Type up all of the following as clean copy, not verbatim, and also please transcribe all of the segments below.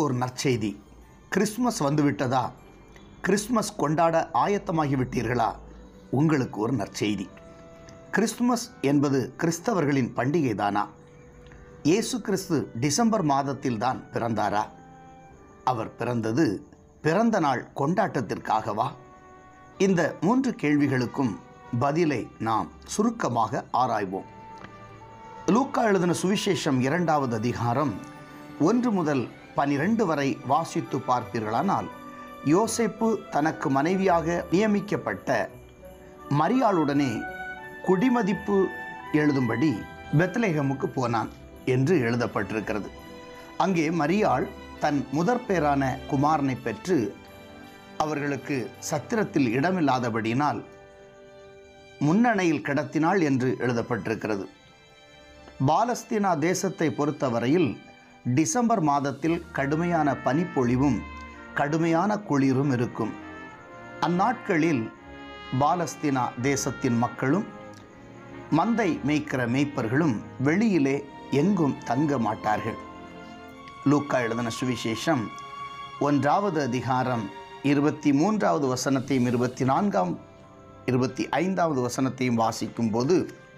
ஒரு நற்செய்தி. கிறிஸ்மஸ் வந்துவிட்டதா? கிறிஸ்மஸ் கொண்டாட ஆயத்தமாகிவிட்டீர்களா? உங்களுக்கு ஒரு நற்செய்தி. கிறிஸ்துமஸ் என்பது கிறிஸ்தவர்களின் பண்டிகை தானா? இயேசு கிறிஸ்து டிசம்பர் மாதத்தில்தான் பிறந்தாரா? அவர் பிறந்தது பிறந்த நாள் கொண்டாட்டத்திற்காகவா? இந்த 3 கேள்விகளுக்கும் பதிலை நாம் சுருக்கமாக ஆராய்வோம். லூக்கா எழுதின சுவிசேஷம் 2வது அதிகாரம் 1 முதல் 12 வரை வாசித்து பார்ப்பீர்களானால், யோசேப்பு தனக்கு மனைவியாக நியமிக்கப்பட்ட மரியாளுடனே குடிமதிப்பு எழுதும்படி பெத்லெகேமுக்கு போனான் என்று எழுதப்பட்டிருக்கிறது. அங்கே மரியாள் தன் முதற்பேரான குமாரனை பெற்று அவர்களுக்கு சத்திரத்தில் இடமில்லாதபடியினால் முன்னணையில் கிடத்தினாள் என்று எழுதப்பட்டிருக்கிறது. பாலஸ்தீனா தேசத்தை பொறுத்தவரையில் டிசம்பர் மாதத்தில் கடுமையான பனிப்பொழிவும் கடுமையான குளிரும் இருக்கும். அந்நாட்களில் பாலஸ்தீனா தேசத்தின் மக்களும் மந்தை மேய்க்கிற மேய்ப்பர்களும் வெளியிலே எங்கும் தங்க மாட்டார்கள். லூக்கா எழுதின சுவிசேஷம் 1வது அதிகாரம் 23வது வசனத்தையும் 24 25வது வசனத்தையும் வாசிக்கும் போது,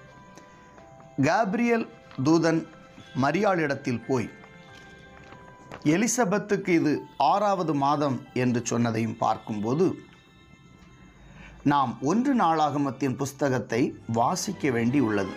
காபிரியல் தூதன் மரியாளிடத்தில் போய் எலிசபெத்துக்கு இது 6வது மாதம் என்று சொன்னதையும் பார்க்கும்போது, நாம் 1 நாளாகமத்தின் புஸ்தகத்தை வாசிக்க வேண்டி உள்ளது.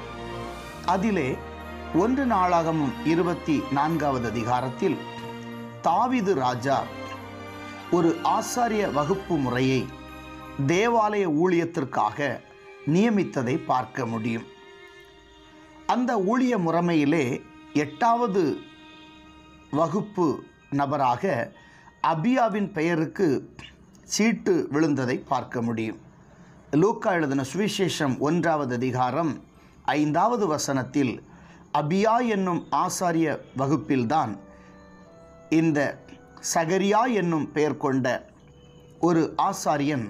அதிலே 1 நாளாகமம் 24வது அதிகாரத்தில் தாவீது ராஜா ஒரு ஆசாரிய வகுப்பு முறையை தேவாலய ஊழியத்திற்காக நியமித்ததை பார்க்க முடியும். அந்த ஊழிய முறைமையிலே 8வது வகுப்பு நபராக அபியாவின் பெயருக்கு சீட்டு விழுந்ததை பார்க்க முடியும். லூக்கா எழுதின சுவிசேஷம் 1வது அதிகாரம் 5வது வசனத்தில் அபியா என்னும் ஆசாரிய வகுப்பில்தான் இந்த சகரியா என்னும் பெயர் கொண்ட ஒரு ஆசாரியன்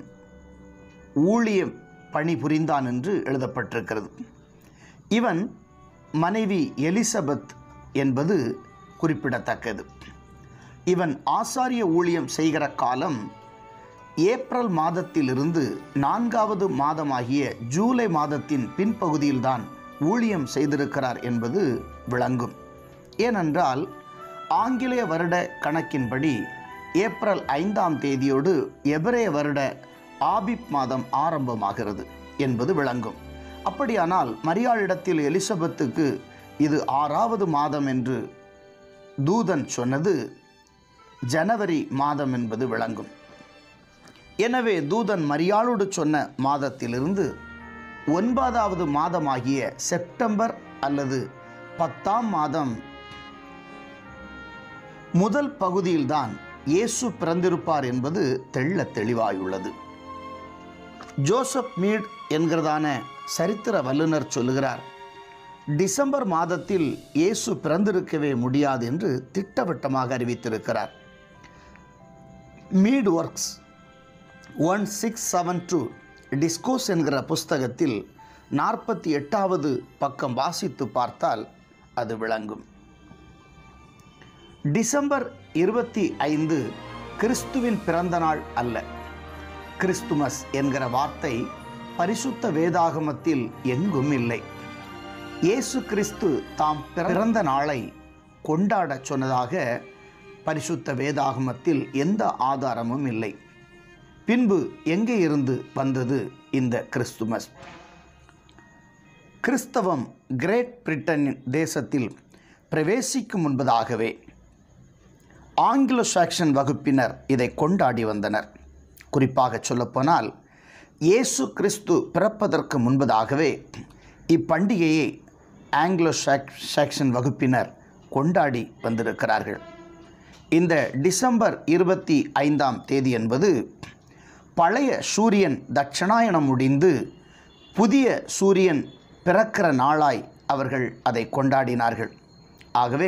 ஊழிய பணி புரிந்தான் என்று எழுதப்பட்டிருக்கிறது. இவன் மனைவி எலிசபெத் என்பது குறிப்பிடத்தக்கது. இவன் ஆசாரிய ஊழியம் செய்கிற காலம் ஏப்ரல் மாதத்திலிருந்து 4வது மாதமாகிய ஜூலை மாதத்தின் பின்பகுதியில்தான் ஊழியம் செய்திருக்கிறார் என்பது விளங்கும். ஏனென்றால் ஆங்கிலேய வருட கணக்கின்படி ஏப்ரல் 5ஆம் தேதியோடு எபிரேய வருட ஆபிப் மாதம் ஆரம்பமாகிறது என்பது விளங்கும். அப்படியானால் மரியாளிடத்தில் எலிசபெத்துக்கு இது 6வது மாதம் என்று தூதன் சொன்னது ஜனவரி மாதம் என்பது விளங்கும். எனவே தூதன் மரியாளோடு சொன்ன மாதத்திலிருந்து 9வது மாதமாகிய செப்டம்பர் அல்லது 10ஆம் மாதம் முதல் பகுதியில்தான் இயேசு பிறந்திருப்பார் என்பது தெள்ளத் தெளிவாயுள்ளது. ஜோசப் மீட் என்கிறதான சரித்திர வல்லுநர் சொல்லுகிறார், டிசம்பர் மாதத்தில் இயேசு பிறந்திருக்கவே முடியாது என்று திட்டவட்டமாக அறிவித்திருக்கிறார். மீட் ஒர்க்ஸ் 1672 டிஸ்கோஸ் என்கிற புஸ்தகத்தில் 48வது பக்கம் வாசித்து பார்த்தால் அது விளங்கும். டிசம்பர் 25 கிறிஸ்துவின் பிறந்த நாள் அல்ல. கிறிஸ்துமஸ் என்கிற வார்த்தை பரிசுத்த வேதாகமத்தில் எங்கும் இல்லை. இயேசு கிறிஸ்து தாம் பிறந்த நாளை கொண்டாட சொன்னதாக பரிசுத்த வேதாகமத்தில் எந்த ஆதாரமும் இல்லை. பின்பு எங்கே இருந்து வந்தது இந்த கிறிஸ்துமஸ்? கிறிஸ்தவம் கிரேட் பிரிட்டன் தேசத்தில் பிரவேசிக்கும் முன்பதாகவே ஆங்கிலோ சாக்சன் வகுப்பினர் இதை கொண்டாடி வந்தனர். குறிப்பாக சொல்லப்போனால் இயேசு கிறிஸ்து பிறப்பதற்கு முன்பதாகவே இப்பண்டிகையை ஆங்கிலோ சாக்சன் வகுப்பினர் கொண்டாடி வந்திருக்கிறார்கள். இந்த டிசம்பர் 25ஆம் தேதி என்பது பழைய சூரியன் தட்சணாயனம் முடிந்து புதிய சூரியன் பிறக்கிற நாளாய் அவர்கள் அதை கொண்டாடினார்கள். ஆகவே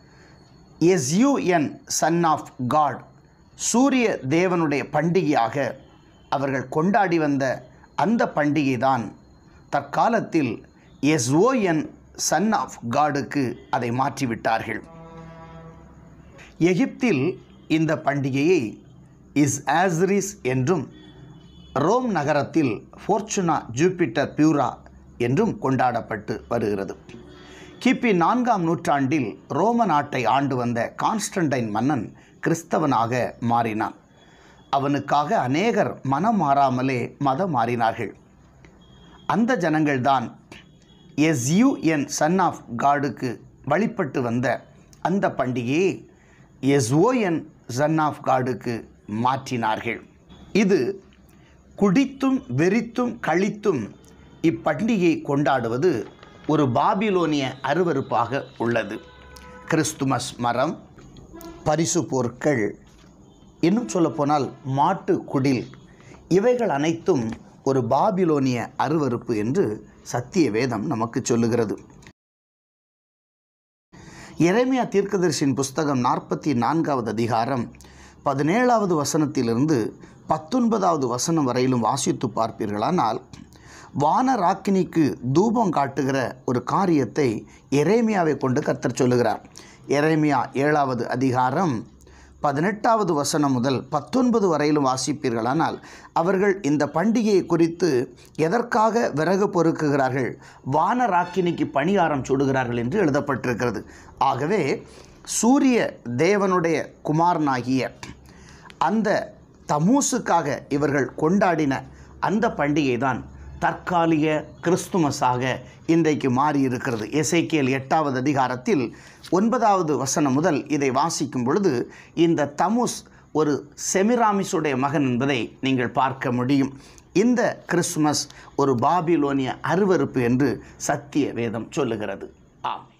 SUN சன் ஆஃப் காட், சூரிய தேவனுடைய பண்டிகையாக அவர்கள் கொண்டாடி வந்த அந்த பண்டிகை தான் தற்காலத்தில் SON சன் ஆஃப் காடுக்கு அதை மாற்றிவிட்டார்கள். எகிப்தில் இந்த பண்டிகையை ஆஸ்ரிஸ் என்றும், ரோம் நகரத்தில் ஃபோர்ச்சுனா ஜூபிட்டர் பியூரா என்றும் கொண்டாடப்பட்டு வருகிறது. கிபி 4ஆம் நூற்றாண்டில் ரோம நாட்டை ஆண்டு வந்த கான்ஸ்டன்டைன் மன்னன் கிறிஸ்தவனாக மாறினான். அவனுக்காக அநேகர் மனம் மாறாமலே மதம் மாறினார்கள். அந்த ஜனங்கள்தான் எஸ்யூஎன் சன் ஆஃப் காடுக்கு வழிபட்டு வந்த அந்த பண்டிகையை எஸ்ஓஎன் சன் ஆஃப் காடுக்கு மாற்றினார்கள். இது குடித்தும் வெறித்தும் கழித்தும் இப்பண்டிகையை கொண்டாடுவது ஒரு பாபிலோனிய அருவருப்பாக உள்ளது. கிறிஸ்துமஸ் மரம், பரிசு பொருட்கள், இன்னும் சொல்லப்போனால் மாட்டு குடில், இவைகள் அனைத்தும் ஒரு பாபிலோனிய அருவருப்பு என்று சத்திய வேதம் நமக்கு சொல்லுகிறது. எரேமியா தீர்க்கதரிசியின் புஸ்தகம் 44வது அதிகாரம் 17வது வசனத்திலிருந்து 19வது வசனம் வரையிலும் வாசித்து பார்ப்பீர்களானால், வானராக்கினிக்கு தூபம் காட்டுகிற ஒரு காரியத்தை எரேமியாவை கொண்டு கர்த்தர் சொல்லுகிறார். எரேமியா 7வது அதிகாரம் 18வது வசனம் முதல் 19 வரையிலும் வாசிப்பீர்களானால், அவர்கள் இந்த பண்டிகையை குறித்து எதற்காக விறகு பொறுக்குகிறார்கள், வானராக்கினிக்கு பணியாரம் சுடுகிறார்கள் என்று எழுதப்பட்டிருக்கிறது. ஆகவே சூரிய தேவனுடைய குமாரனாகிய அந்த தமூசுக்காக இவர்கள் கொண்டாடின அந்த பண்டிகை தான் தற்காலிக கிறிஸ்துமஸாக இன்றைக்கு மாறியிருக்கிறது. எசேக்கியேல் 8வது அதிகாரத்தில் 9வது வசனம் முதல் இதை வாசிக்கும் பொழுது இந்த தமுஸ் ஒரு செமிராமிஸுடைய மகன் என்பதை நீங்கள் பார்க்க முடியும். இந்த கிறிஸ்துமஸ் ஒரு பாபிலோனிய அருவருப்பு என்று சத்திய வேதம் சொல்லுகிறது. ஆமென்.